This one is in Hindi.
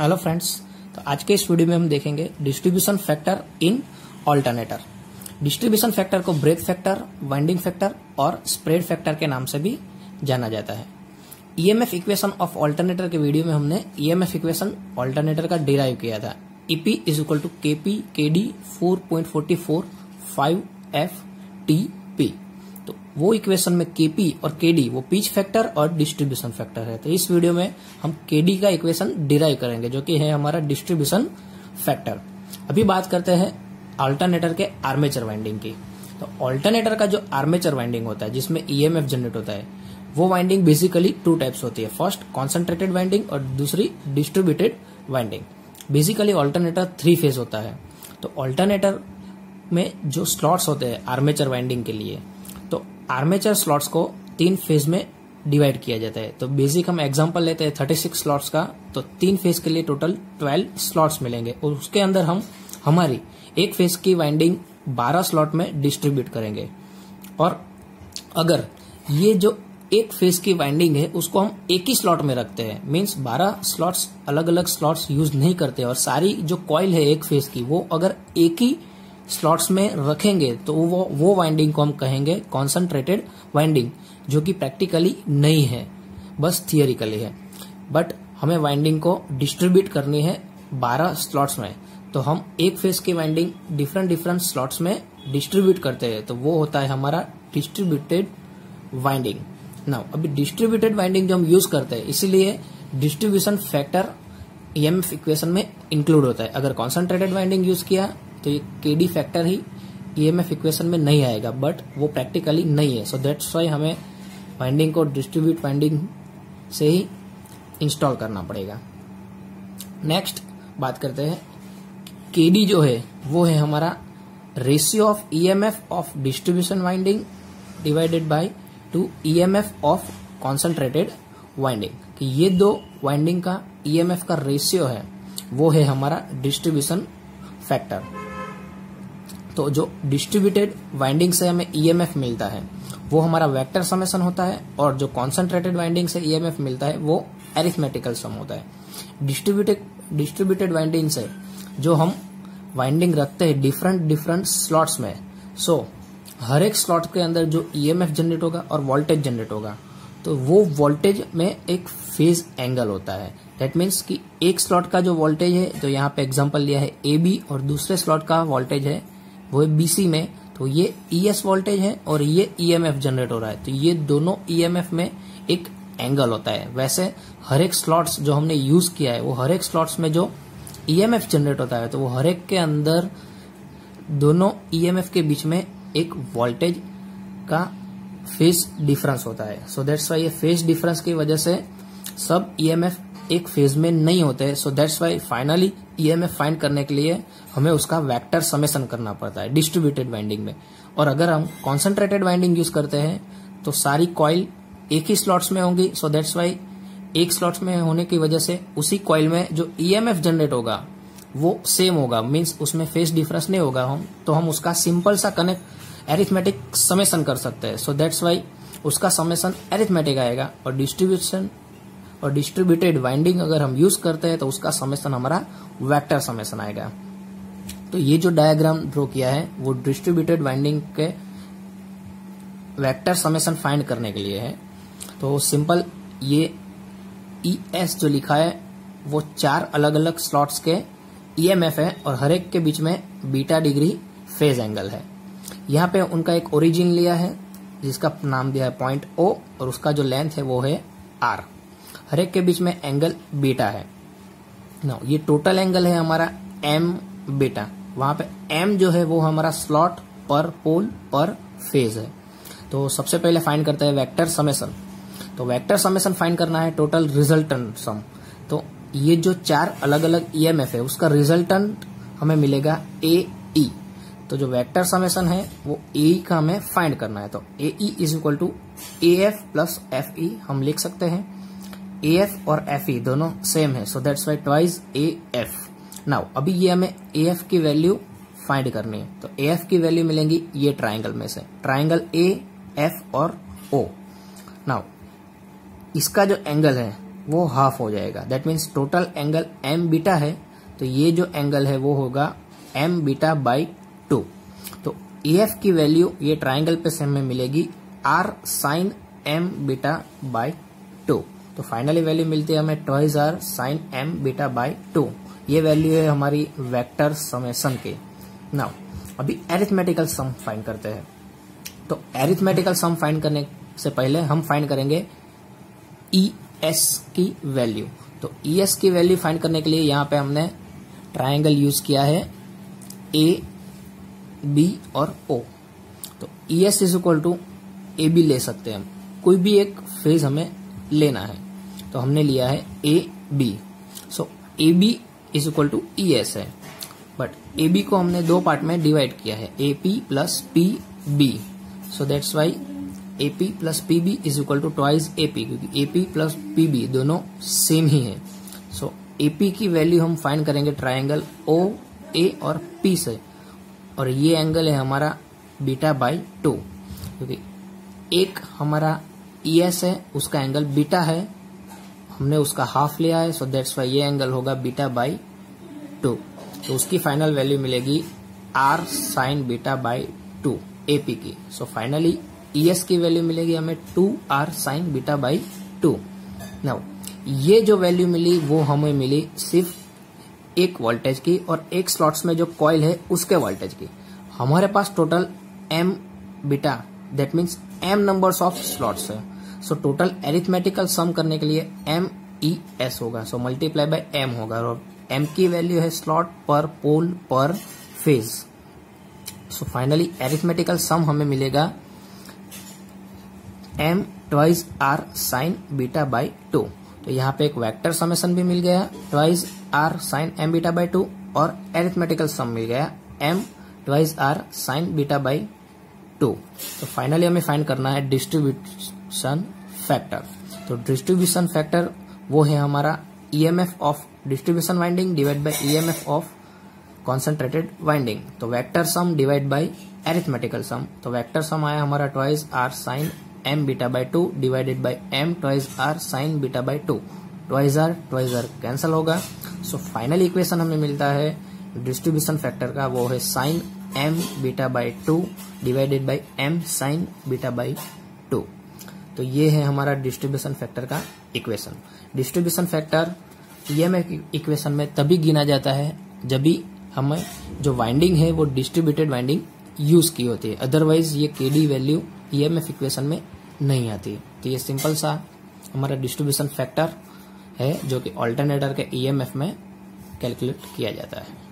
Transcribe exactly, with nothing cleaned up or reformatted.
हेलो फ्रेंड्स, तो आज के इस वीडियो में हम देखेंगे distribution factor in alternator. Distribution factor को ब्रेथ फैक्टर, वाइंडिंग फैक्टर और स्प्रेड फैक्टर के नाम से भी जाना जाता है। ईएमएफ इक्वेशन ऑफ ऑल्टरनेटर के वीडियो में हमने ईएमएफ इक्वेशन ऑल्टरनेटर का डिराइव किया था। EP is equal to KP KD four point four four five F T P. तो वो इक्वेशन में केपी और केडी वो पिच फैक्टर और डिस्ट्रीब्यूशन फैक्टर है। तो इस वीडियो में हम केडी का इक्वेशन डिराइव करेंगे जो कि है हमारा डिस्ट्रीब्यूशन फैक्टर। अभी बात करते हैं अल्टरनेटर के आर्मेचर वाइंडिंग की। तो अल्टरनेटर का जो आर्मेचर वाइंडिंग होता है जिसमें ईएमएफ जनरेट होता है, वो वाइंडिंग बेसिकली टू टाइप्स होती है। फर्स्ट कॉन्सेंट्रेटेड वाइंडिंग और दूसरी distributed winding. Basically alternator three phase होता है। तो अल्टरनेटर में जो स्लॉट्स होते हैं आर्मेचर वाइंडिंग के लिए, तो आर्मेचर स्लॉट्स को तीन फेज में डिवाइड किया जाता है। तो बेसिक हम एग्जांपल लेते हैं थर्टी सिक्स स्लॉट्स का, तो तीन फेज के लिए टोटल ट्वेल्व स्लॉट्स मिलेंगे और उसके अंदर हम हमारी एक फेज की वाइंडिंग बारह स्लॉट में डिस्ट्रीब्यूट करेंगे। और अगर ये जो एक फेज की वाइंडिंग है उसको हम एक ही स्लॉट में रखते हैं, मींस बारह स्लॉट्स अलग अलग स्लॉट्स यूज नहीं करते और सारी जो कॉइल है एक फेज की वो अगर एक ही स्लॉट्स में रखेंगे तो वो वो वाइंडिंग को हम कहेंगे कॉन्सेंट्रेटेड वाइंडिंग, जो कि प्रैक्टिकली नहीं है, बस थियोरिकली है। बट हमें वाइंडिंग को डिस्ट्रीब्यूट करनी है बारह स्लॉट्स में, तो हम एक फेज की वाइंडिंग डिफरेंट डिफरेंट स्लॉट्स में डिस्ट्रीब्यूट करते हैं, तो वो होता है हमारा डिस्ट्रीब्यूटेड वाइंडिंग। नाउ अभी डिस्ट्रीब्यूटेड वाइंडिंग जो हम यूज करते हैं, इसीलिए डिस्ट्रीब्यूशन फैक्टर ईएमएफ इक्वेशन में इंक्लूड होता है। अगर कॉन्सेंट्रेटेड वाइंडिंग यूज किया तो ये केडी फैक्टर ही ईएमएफ इक्वेशन में नहीं आएगा, बट वो प्रैक्टिकली नहीं है। सो दैट्स वाई हमें वाइंडिंग को डिस्ट्रीब्यूट वाइंडिंग से ही इंस्टॉल करना पड़ेगा। नेक्स्ट बात करते हैं, केडी जो है वो है हमारा ratio of EMF of distribution winding divided by to EMF of concentrated winding. कि ये दो वाइंडिंग का ईएमएफ का रेशियो है, वो है हमारा डिस्ट्रीब्यूशन फैक्टर। तो जो डिस्ट्रीब्यूटेड वाइंडिंग से हमें ईएमएफ मिलता है वो हमारा वेक्टर समेशन होता है, और जो कॉन्सेंट्रेटेड वाइंडिंग से ईएमएफ मिलता है वो अरिथमेटिकल सम होता है। डिस्ट्रीब्यूटेड डिस्ट्रीब्यूटेड वाइंडिंग से जो हम वाइंडिंग रखते हैं डिफरेंट डिफरेंट स्लॉट्स में, सो so, हर एक स्लॉट के अंदर जो ईएमएफ जनरेट होगा और वोल्टेज जनरेट होगा, तो वो वोल्टेज में एक फेज एंगल होता है। दैट मीन्स कि एक स्लॉट का जो वोल्टेज है, तो यहाँ पे एग्जांपल लिया है ए बी, और दूसरे स्लॉट का वोल्टेज है वो है बीसी में, तो ये ईएस वोल्टेज है और ये ईएमएफ जनरेट हो रहा है, तो ये दोनों ईएमएफ में एक एंगल होता है। वैसे हर एक स्लॉट्स जो हमने यूज किया है, वो हर एक स्लॉट्स में जो ईएमएफ जनरेट होता है, तो वो हर एक के अंदर दोनों ईएमएफ के बीच में एक वोल्टेज का फेज डिफरेंस होता है। सो दैट्स वाई ये फेज डिफरेंस की वजह से सब ईएमएफ एक फेज में नहीं होते। So that's why finally EMF find करने के लिए हमें उसका वेक्टर समेशन करना पड़ता है डिस्ट्रीब्यूटेड वाइंडिंग में। और अगर हम कॉन्सेंट्रेटेड वाइंडिंग यूज करते हैं तो सारी कॉइल एक ही स्लॉट्स में होंगी। सो दैट्स वाई एक स्लॉट्स में होने की वजह से उसी कॉइल में जो ईएमएफ जनरेट होगा वो सेम होगा, मीन्स उसमें फेज डिफरेंस नहीं होगा। हम तो हम उसका सिंपल सा कनेक्ट एरिथमेटिक समेशन कर सकते हैं। सो दैट्स वाई उसका समेशन एरिथमेटिक आएगा, और डिस्ट्रीब्यूशन और डिस्ट्रीब्यूटेड वाइंडिंग अगर हम यूज करते हैं तो उसका समेशन हमारा वेक्टर समेशन आएगा। तो ये जो डायग्राम ड्रॉ किया है वो डिस्ट्रीब्यूटेड वाइंडिंग के वेक्टर समेशन फाइंड करने के लिए है। तो सिंपल ये ई एस जो लिखा है वो चार अलग अलग स्लॉट्स के ईएमएफ है और हर एक के बीच में बीटा डिग्री फेज एंगल है। यहाँ पे उनका एक ओरिजिन लिया है जिसका नाम दिया है पॉइंट ओ, और उसका जो लेंथ है वो है आर। हर एक के बीच में एंगल बीटा है। ना ये टोटल एंगल है हमारा एम बीटा। वहां पे एम जो है वो हमारा स्लॉट पर पोल पर फेज है। तो सबसे पहले फाइंड करते हैं वेक्टर समेशन। तो वेक्टर समेशन फाइंड करना है टोटल रिजल्टेंट सम। तो ये जो चार अलग अलग ईएमएफ है उसका रिजल्टेंट हमें मिलेगा ए ई। तो जो वेक्टर समेशन है वो ए का हमें फाइंड करना है। तो A E is equal to A F plus F E हम लिख सकते हैं। ए एफ और एफ ई दोनों सेम है, so that's why twice A F. Now अभी ये हमें ए एफ की वैल्यू फाइंड करनी है। तो ए एफ की वैल्यू मिलेंगी ये ट्राइंगल में से, ट्राइंगल ए एफ और ओ। नाउ इसका जो एंगल है वो हाफ हो जाएगा। That means total angle M beta है, तो ये जो एंगल है वो होगा एम बीटा बाई टू। तो ई एफ की वैल्यू ये ट्राइंगल पे से हमें मिलेगी R sine M beta by two. तो फाइनली वैल्यू मिलती है हमें twice R sine M beta by two. ये वैल्यू है हमारी वेक्टर समेशन के। नाउ अभी एरिथमेटिकल सम फाइंड करते हैं। तो एरिथमेटिकल सम फाइंड करने से पहले हम फाइंड करेंगे ई एस की वैल्यू। तो ई एस की वैल्यू फाइंड करने के लिए यहाँ पे हमने ट्राइंगल यूज किया है ए बी और ओ। तो E S is equal to A B ले सकते हैं हम, कोई भी एक फेज हमें लेना है। तो हमने लिया है A B. So A B is equal to E S है, बट ए बी को हमने दो पार्ट में डिवाइड किया है, A P plus P B. So that's why A P plus P B is equal to twice A P, क्योंकि A P plus P B दोनों सेम ही है। सो ए पी की वैल्यू हम फाइंड करेंगे ट्राइंगल ओ ए और पी से, और ये एंगल है हमारा बीटा बाई टू, क्योंकि एक हमारा ई एस है उसका एंगल बीटा है, हमने उसका हाफ लिया है। सो दैट्स वाई ये एंगल होगा बीटा बाई टू। तो उसकी फाइनल वैल्यू मिलेगी R sine beta by two A P की। सो फाइनली ई एस की वैल्यू मिलेगी हमें two R sine beta by two. Now ये जो वैल्यू मिली वो हमें मिली सिर्फ एक वोल्टेज की और एक स्लॉट्स में जो कॉइल है उसके वोल्टेज की। हमारे पास total M beta that means M numbers of slots है। सो टोटल एरिथमेटिकल सम करने के लिए एम ई एस होगा, सो मल्टीप्लाई बाय एम होगा, और एम की वैल्यू है स्लॉट पर पोल पर phase. So finally arithmetical sum हमें मिलेगा M twice R sine beta by two. तो यहाँ पे एक वेक्टर समेशन भी मिल गया twice R sine M beta by two, और एरिथमेटिकल सम मिल गया M twice R sine beta by two. तो फाइनली हमें फाइंड करना है डिस्ट्रीब्यूशन फैक्टर। तो डिस्ट्रीब्यूशन फैक्टर वो है हमारा EMF of distribution winding divide by EMF of concentrated winding. तो vector sum divide by arithmetical sum. तो वेक्टर सम आया हमारा twice R sine M beta by two divided by M twice R sine beta by two. Twice R twice R cancel होगा। सो फाइनल इक्वेशन हमें मिलता है डिस्ट्रीब्यूशन फैक्टर का, वो है sine M beta by two divided by M sine beta by two. तो ये है हमारा डिस्ट्रीब्यूशन फैक्टर का equation. Distribution factor EMF equation में तभी गिना जाता है जब भी हमें जो वाइंडिंग है वो डिस्ट्रीब्यूटेड वाइंडिंग यूज की होती है, अदरवाइज ये केडी वैल्यू ईएमएफ इक्वेशन में नहीं आती। तो ये सिंपल सा हमारा डिस्ट्रीब्यूशन फैक्टर है जो कि अल्टरनेटर के ईएमएफ में कैलकुलेट किया जाता है।